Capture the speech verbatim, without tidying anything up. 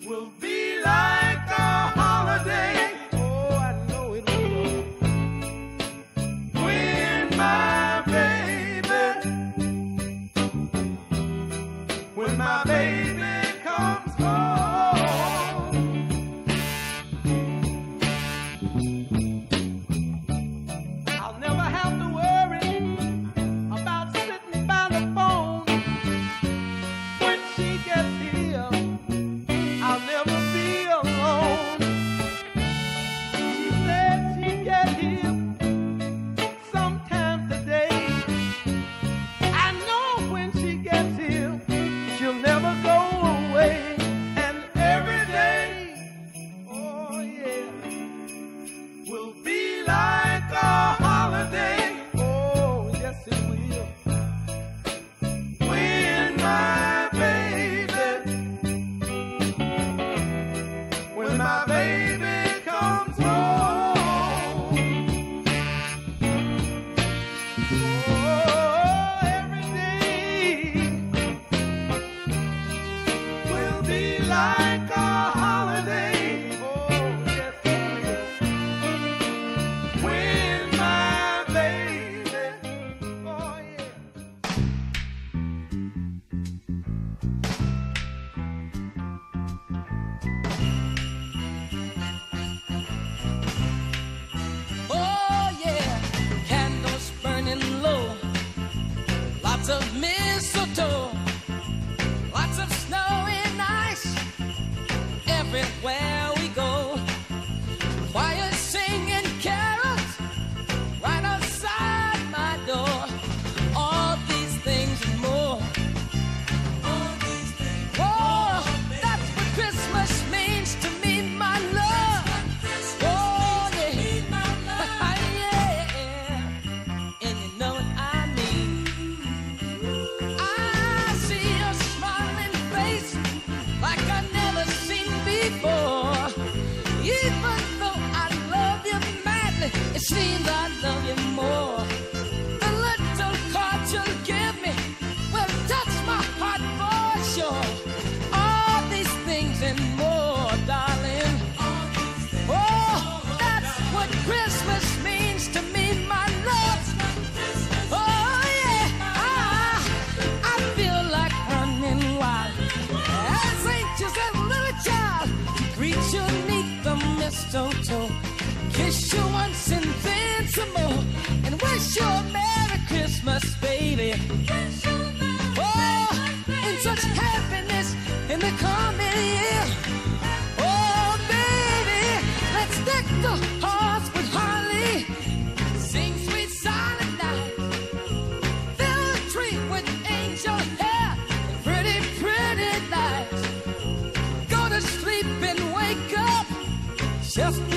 will be like a holiday. Oh, I know it will. When my baby, when my baby comes home, I'll never have to worry about sitting by the phone. When she gets here, I'll never be alone. She said she'd get here sometime today. I know when she gets here, she'll never go away. And every day, oh yeah, will be like a holiday. Oh, yes it will. When my baby, when my baby comes home. Oh, every day will be like a holiday. Oh, yes it will. When my baby, oh yeah. Oh yeah, candles burning low, lots of mistletoe, lots of snow and ice everywhere we go. Choir singing carols right outside my door. All these things and more. All these things. Oh, that's what Christmas means to me, my love. Oh yeah. Yeah. And you know what I mean. I see your smiling face like I never seen before. Even though I love you madly, it seems I love you more. The little card you'll give me will touch my heart for sure. All these things and more, darling. Oh, that's what Christmas means to me, my love. Oh yeah, I, I feel like running wild as anxious as a little child. Greet you neath the mistletoe, kiss you once and then some more, and wish you a Merry Christmas, baby. Oh, in such happiness in the coming year. Oh, baby, let's deck the halls with holly, sing sweet silent night, fill the tree with angel hair and pretty, pretty lights. Go to sleep and wake up just